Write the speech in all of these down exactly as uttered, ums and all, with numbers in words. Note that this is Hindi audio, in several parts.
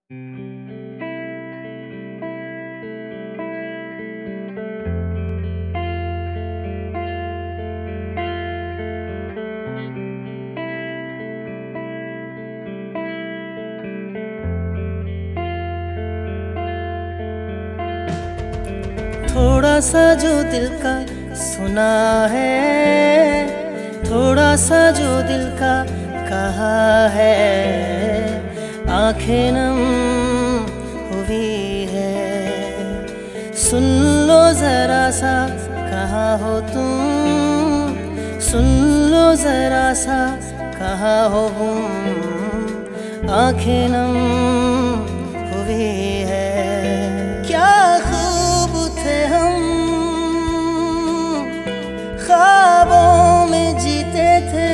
थोड़ा सा जो दिल का सुना है, थोड़ा सा जो दिल का कहा है, आंखें नम हुई है। सुन लो जरा सा कहाँ हो तुम, सुन लो जरा सा कहाँ हो हम, आंखें नम हुई है। क्या खूब थे हम, ख्वाबों में जीते थे,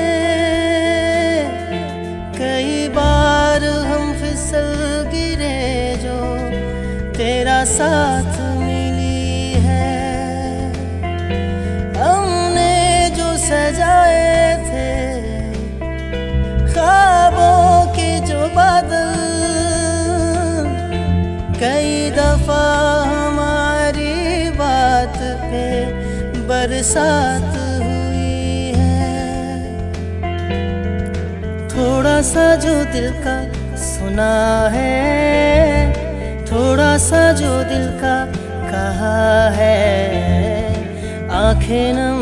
कई बार हम फिसल गिरे जो तेरा साथ मिली है। हमने जो सजाए थे ख्वाबों के जो बादल, कई दफा हमारी बात पे बरसात हुई है। थोड़ा सा जो दिल का सुना है, थोड़ा सा जो दिल का कहा है, आंखें नम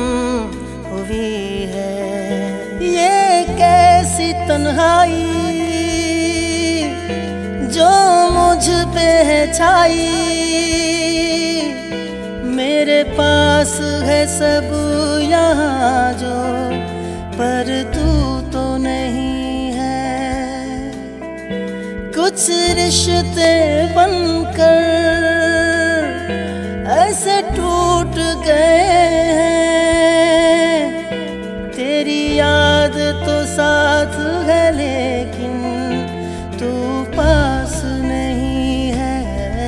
हुई है। ये कैसी तन्हाई जो मुझ पे है छाई, मेरे पास है सब यहाँ जो, पर तू तो नहीं है। कुछ रिश्ते बनकर ऐसे टूट गए हैं, तेरी याद तो साथ है लेकिन तू पास नहीं है।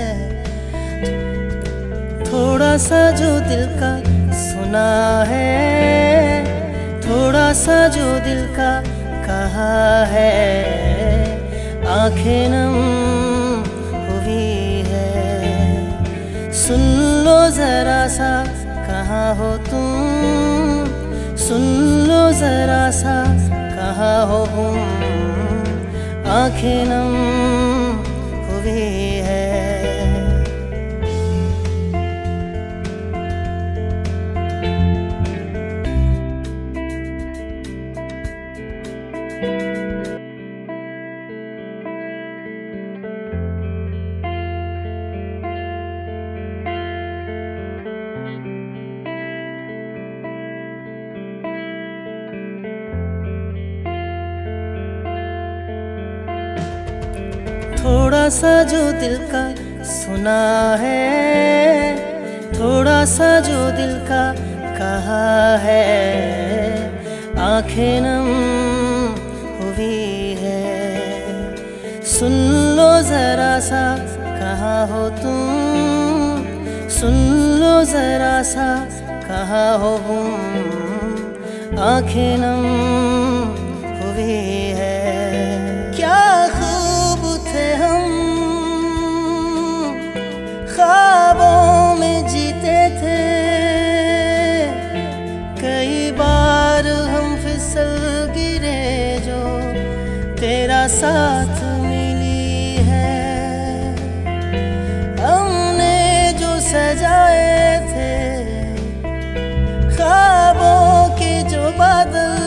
थोड़ा सा जो दिल का सुना है, थोड़ा सा जो दिल का कहा है, आंखें नम हुई है। सुन लो जरा सा कहाँ हो तुम, सुन लो जरा सा कहाँ हो हम, आंखें नम हुई है। थोड़ा सा जो दिल का सुना है, थोड़ा सा जो दिल का कहा है, आंखें नम हुई है। सुन लो जरा सा कहाँ हो तुम, सुन लो जरा सा कहाँ हो हम, आंखें नम हुई है। क्या थे हम, ख्वाबों में जीते थे, कई बार हम फिसल गिरे जो तेरा साथ मिली है। हमने जो सजाए थे ख्वाबों के जो बादल,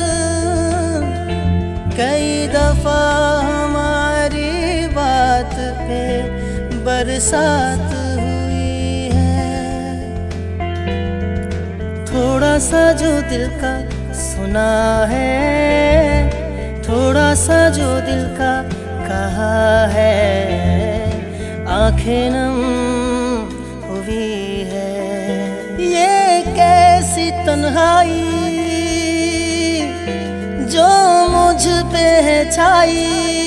कई दफा पे बरसात हुई है। थोड़ा सा जो दिल का सुना है, थोड़ा सा जो दिल का कहा है, आंखें नम हुई है। ये कैसी तन्हाई जो मुझ पे है छाई,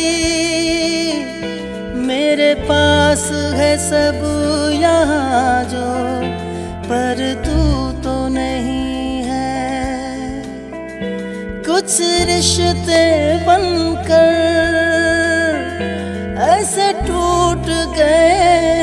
मेरे पास है सब यहाँ जो, पर तू तो नहीं है। कुछ रिश्ते बनकर कैसे टूट गए